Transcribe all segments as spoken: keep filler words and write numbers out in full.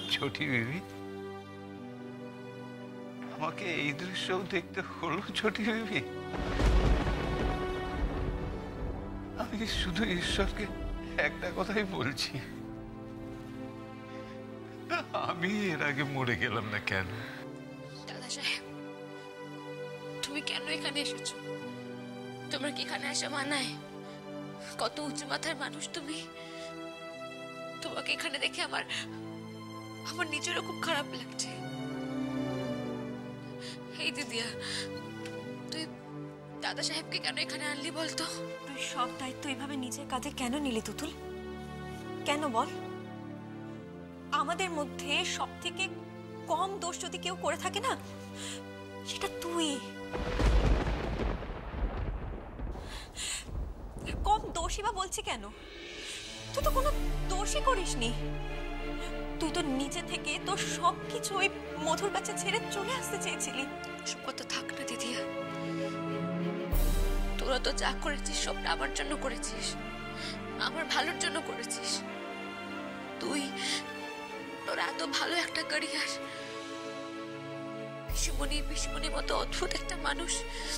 ছোটি বিবি, আমাকে এই দৃশ্যও দেখতে হলো ছোটি বিবি। আমি শুধু ঈশ্বরকে একটা কথাই বলছি, আমি এর আগে মরে গেলাম না কেন? দাদা সাহেব, তুমি কেন এখানে এসেছো? তোমার কি এখানে আসা মানায়? কত উঁচু মাথার মানুষ তুমি। তোমাকে এখানে দেখে আমার আমার নিজেরও খুব খারাপ লাগছে। এই দিদিয়া, তুই দাদা সাহেবকে কেন এখানে আনলি বলতো? তুই সব দায়িত্ব এইভাবে নিজের কাঁধে কেন নিলি তুতুল? কেন বল? আমাদের মধ্যে সব থেকে কম দোষ যদি কেউ করে থাকে না, সেটা তুই। কম দোষী বা বলছি কেন? তুই তো কোনো দোষই করিসনি। তুই তো নিজে থেকে তোর সবকিছু ওই মধুর কাছে ছেড়ে চলে আসতে চেয়েছিলি। সব কথা থাক না দিদিয়া, তোরা তো যা করেছিস সবটা আমার জন্য করেছিস, আমার ভালোর জন্য করেছিস। তুই তোর এত ভালো একটা ক্যারিয়ার, পিসুমণি পিসুমণির মতো অদ্ভুত একটা মানুষ,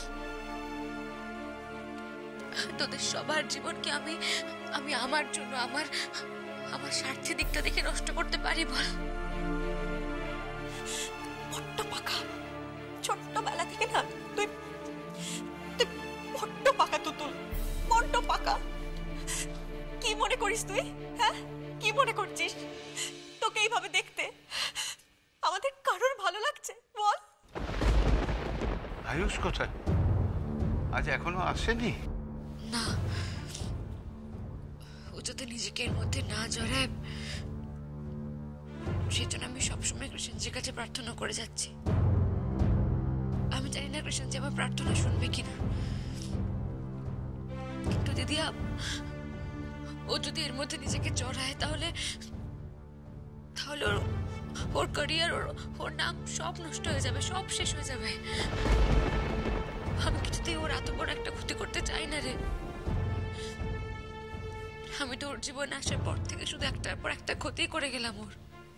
তোদের সবার জীবনকে আমি আমি আমার জন্য আমার আমার স্বার্থের দিকটা দেখে নষ্ট করতে পারি বল? বড্ড পাকা, ছোট্টবেলা থেকে না তুই তুই বড্ড পাকা তুতুল, বড্ড পাকা। কি মনে করিস তুই? হ্যাঁ, কি মনে করছিস তোকে এইভাবে দেখতে আমাদের কারোর ভালো লাগছে বল? আয়ুষ কোথায়? আজ এখনো আসেনি? না, ও যদি নিজেকে এর মধ্যে না জড়ায়, সেজন্য আমি সবসময় কৃষ্ণজির কাছে প্রার্থনা করে যাচ্ছি। আমি জানি না কৃষ্ণজি আমার প্রার্থনা শুনবে কিনা, কিন্তু দিদিয়া, ও যদি এর মধ্যে নিজেকে জড়ায় তাহলে তাহলে ওর ওর ক্যারিয়ার, ওর ওর নাম সব নষ্ট হয়ে যাবে, সব শেষ হয়ে যাবে। আমি কিছুতেই ওর এত বড় একটা ক্ষতি করতে চাই না রে। আমি তো ওর জীবনে আসার পর থেকে শুধু একটার পর একটা ক্ষতি করে গেলাম, ওর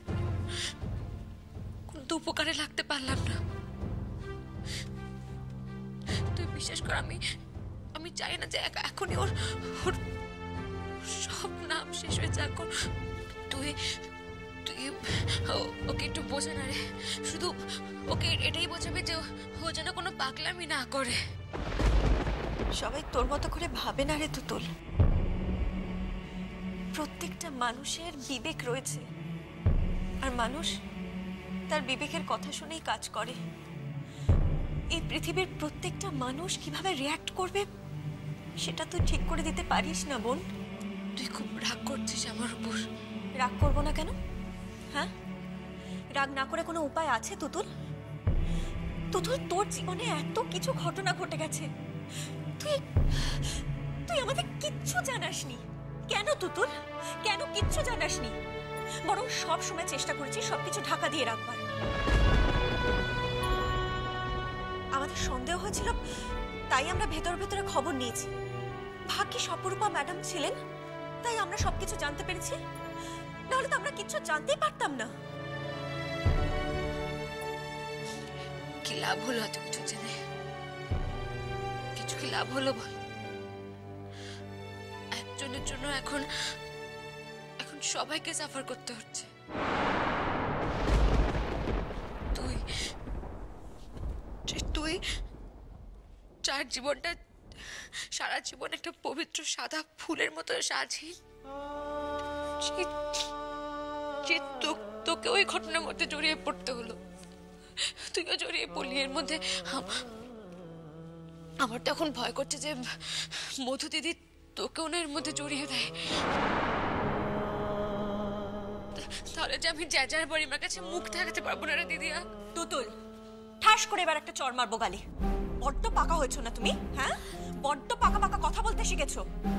কোনো তো উপকারে লাগতে পারলাম না। তুই বিশ্বাস কর, আমি আমি চাই না যে এখনই ওর ওর সব নাম শেষ হয়ে যাক। তুই তুই ওকে একটু বোঝা না রে, শুধু ওকে এটাই বোঝাবে যে ও যেন কোনো পাগলামি না করে। সবাই তোর মতো করে ভাবে না রে তুতুল। প্রত্যেকটা মানুষের বিবেক রয়েছে, আর মানুষ তার বিবেকের কথা শুনেই কাজ করে। এই পৃথিবীর প্রত্যেকটা মানুষ কিভাবে রিয়্যাক্ট করবে সেটা তুই ঠিক করে দিতে পারিস না বোন। তুই খুব রাগ করছিস আমার উপর। রাগ করবো না কেন? হ্যাঁ, রাগ না করে কোনো উপায় আছে তুতুল? তুতুল, তোর জীবনে এত কিছু ঘটনা ঘটে গেছে, তুই তুই আমাদের কিচ্ছু জানাসনি কেন তুতুল? কেন কিচ্ছু জানাসনি? বরং সব সময় চেষ্টা করেছিস সবকিছু ঢাকা দিয়ে রাখবার। আমাদের সন্দেহ হয়েছিল, তাই আমরা ভেতর ভেতরে খবর নিয়েছি। ভাগ্যিস অপরূপা ম্যাডাম ছিলেন, তাই আমরা সবকিছু জানতে পেরেছি, নাহলে তো আমরা কিচ্ছু জানতেই পারতাম না। কি লাভ হলো এত কিছু জেনে? কিছু কি লাভ হলো বল? একজনের জন্য এখন এখন সবাইকে সাফার করতে হচ্ছে। তুই তুই যার জীবনটা সারা জীবন একটা পবিত্র সাদা ফুলের মতো স্বাধীন, তোকে ওই ঘটনার মধ্যে জড়িয়ে পড়তে হলো। তুইও জড়িয়ে পড়লি এর মধ্যে। আমার তো এখন ভয় করছে যে মধু দিদি তোকেও না এর মধ্যে জড়িয়ে দেয়, তাহলে যে আমি যা যার বাড়ি আমার কাছে মুখ দেখাতে পারবো না রে দিদিয়া। তুতুল, ঠাস করে এবার একটা চড় মারবো গালে। বড্ড পাকা হয়েছো না তুমি? হ্যাঁ, বড্ড পাকা পাকা কথা বলতে শিখেছো।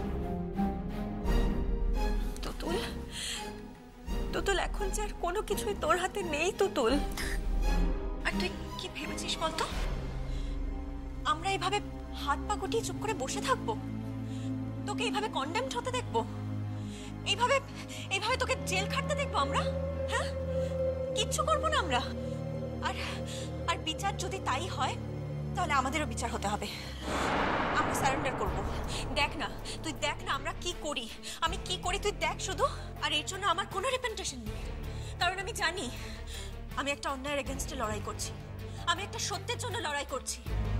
তুতুল, তুতুল, এখন যে আর কোনো কিছুই তোর হাতে নেই তুতুল। আর তুই কি ভেবেছিস বলতো? আমরা এইভাবে হাত পা গুটিয়ে চুপ করে বসে থাকবো? তোকে এইভাবে কন্ডেমড হতে দেখবো? এইভাবে এইভাবে তোকে জেল খাটতে দেখবো আমরা? হ্যাঁ, কিচ্ছু করবো না আমরা। আর আর বিচার যদি তাই হয় তাহলে আমাদেরও বিচার হতে হবে। আমরা সারেন্ডার করব। দেখ না, তুই দেখ না আমরা কি করি, আমি কি করি তুই দেখ শুধু। আর এর জন্য আমার কোনো রিপেন্টেশন নেই, কারণ আমি জানি আমি একটা অন্যায়ের এগেনস্টে লড়াই করছি, আমি একটা সত্যের জন্য লড়াই করছি।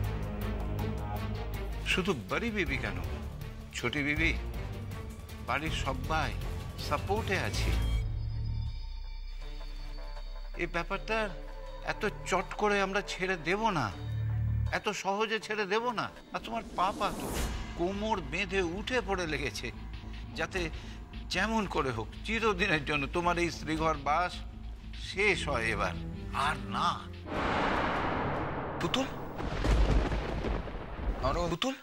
শুধু বড়ি বিবি কেন, ছোটি বিবি, বাড়ির সবাই সাপোর্টে আছি। এই ব্যাপারটা এত চট করে আমরা ছেড়ে দেব না, এত সহজে ছেড়ে দেব না। আর তোমার পাপা তো কোমর বেঁধে উঠে পড়ে লেগেছে, যাতে যেমন করে হোক চিরদিনের জন্য তোমার এই শ্রীঘর বাস শেষ হয় এবার, আর না। পুতুল, আরো পুতুল,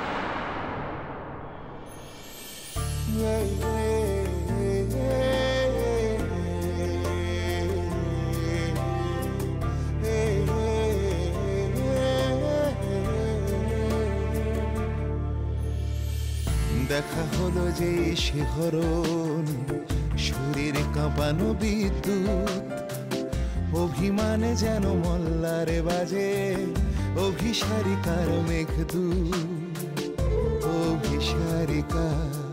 দেখা হলো যে শিহরণ, শরীর কাঁপানো বিদ্যুৎ, অভিমানে যেন মল্লারে বাজে অভিসারিকার মেঘদূত, অভিসারিকা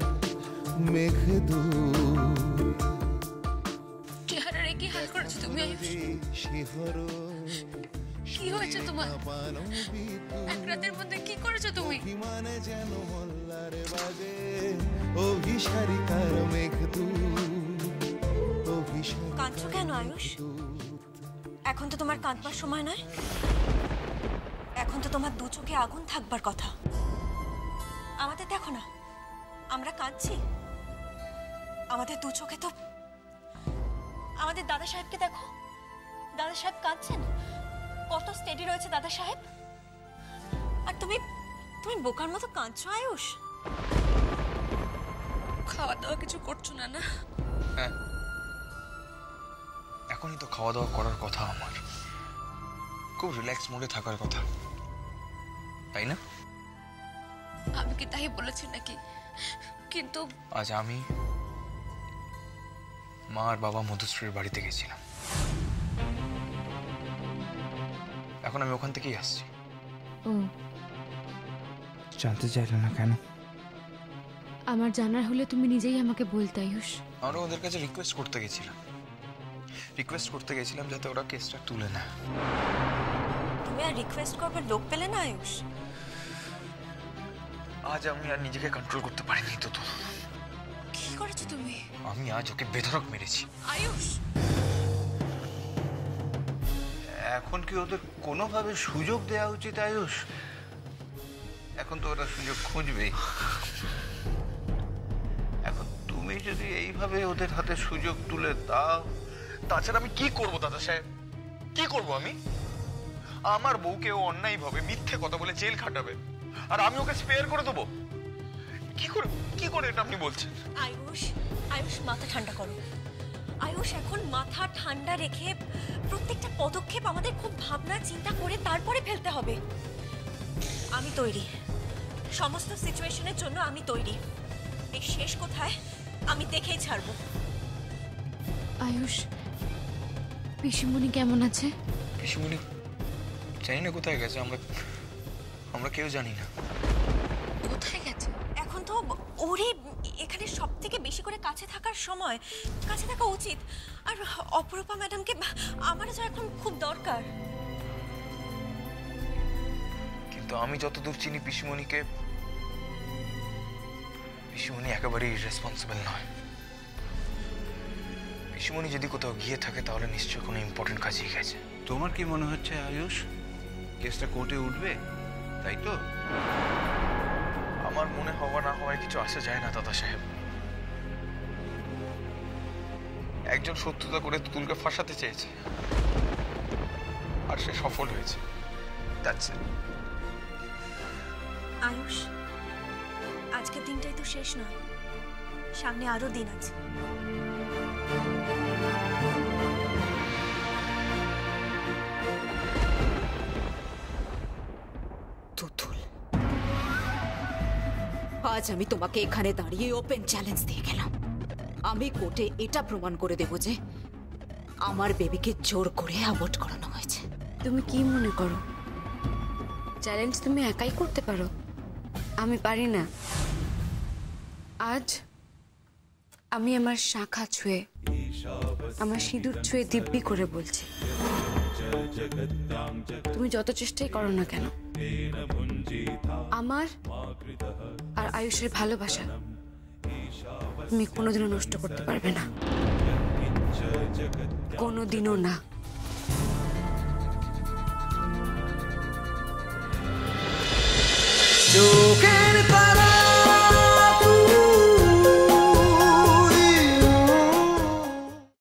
মেঘদূত। চেহারা রেখে হাল করেছো তুমি আয়ুষ। শিহরণ কি হয়েছে তোমার? এক রাতের মধ্যে কি করেছো তুমি? অভিমানে যেন মল্লারে বাজে অভিসারিকার মেঘদূত, অভিসারিকার। কাঁদছো কেন আয়ুষ? এখন তো তোমার কাঁদবার সময় নয়, এখন তো তোমার দু চোখে আগুন থাকবার কথা। আমাদের দেখো না, আমরা কাঁদছি, আমাদের দু চোখে তো। আমাদের দাদা সাহেবকে দেখো, দাদা সাহেব কাঁদছেন, কত স্টেডি রয়েছে দাদা সাহেব। আর তুমি তুমি বোকার মতো কাঁদছো আয়ুষ। খাওয়া দাওয়া কিছু করছো না না? হ্যাঁ, এখনই তো খাওয়া দাওয়া করার কথা আমার, খুব রিল্যাক্স মোডে থাকার কথা, তাই না? আমি কি তাই বলেছি নাকি? কিন্তু আজ আমি মা আর বাবা মধুশ্রীর বাড়িতে গেছিলাম, এখন আমি ওখান থেকেই আসছি। ও, জানতে চাইলে না কেন? আমার জানার হলে তুমি নিজেই আমাকে বলতে আয়ুষ। আমরা ওদের কাছে রিকোয়েস্ট করতে গেছিলাম, রিকোয়েস্ট করতে গেছিলাম যাতে ওরা কেসটা তুলে নেয়। তুমি আর রিকোয়েস্ট করবার লোক পেলে না আয়ুষ? আজ আমি আর নিজেকে কন্ট্রোল করতে পারিনি তো। তো কি করেছো তুমি? আমি আজ ওকে বেধড়ক মেরেছি। আয়ুষ, এখন কি ওদের কোনোভাবে সুযোগ দেওয়া উচিত আয়ুষ? এখন তো ওরা সুযোগ খুঁজবেই। এখন তুমি যদি এইভাবে ওদের হাতে সুযোগ তুলে দাও। তাছাড়া আমি কি করব দাদা সাহেব, কি করব আমি? আমার বউকে ও অন্যায় ভাবে মিথ্যে কথা বলে জেল খাটাবে, আর আমি ওকে স্পেয়ার করে দেবো? কি করে কি করে এটা আপনি বলছেন? আয়ুষ, আয়ুষ মাথা ঠান্ডা করো। আয়ুষ, এখন মাথা ঠান্ডা রেখে প্রত্যেকটা পদক্ষেপ আমাদের খুব ভাবনা চিন্তা করে তারপরে ফেলতে হবে। আমি তৈরি, সমস্ত সিচুয়েশনের জন্য আমি তৈরি। এই শেষ কোথায় আমি দেখেই ছাড়বো। আয়ুষ, পিসিমণি কেমন আছে? পিসিমণি জানি না কোথায় গেছে, আমরা আমরা কেউ জানি না কোথায় গেছে। এখন তো ওরই এখানে সব থেকে বেশি করে কাছে থাকার সময়, কাছে থাকা উচিত। আর অপরূপা ম্যাডামকে আমারও তো এখন খুব দরকার। কিন্তু আমি যতদূর চিনি পিসিমণিকে, পিসিমণি একেবারেই রেসপন্সিবল নয়। পিসিমণি যদি কোথাও গিয়ে থাকে তাহলে নিশ্চয়ই কোনো ইম্পর্টেন্ট কাজেই গেছে। তোমার কি মনে হচ্ছে আয়ুষ কেসটা কোর্টে উঠবে, তাই তো? আমার মনে হওয়া না হওয়ায় কিছু আসে যায় না দাদা সাহেব। একজন শত্রুতা করে তুতুলকে ফাঁসাতে চেয়েছে, আর সে সফল হয়েছে। That's it. আয়ুষ, আজকের দিনটাই তো শেষ নয়, সামনে আরো দিন আছে। তুতুল, আজ আমি তোমাকে এখানে দাঁড়িয়ে ওপেন চ্যালেঞ্জ দিয়ে গেলাম। আমি কোর্টে এটা প্রমাণ করে দেব যে আমার বেবিকে জোর করে অ্যাবর্ট করানো হয়েছে। তুমি কি মনে করো চ্যালেঞ্জ তুমি একাই করতে পারো? আমি পারি না। আজ আমি আমার শাখা ছুঁয়ে, আমার সিঁদুর ছুঁয়ে দিব্যি করে বলছি, তুমি যত চেষ্টাই করো না কেন, আমার আর আয়ুষের ভালোবাসা তুমি কোনোদিনও নষ্ট করতে পারবে না, কোনোদিনও না।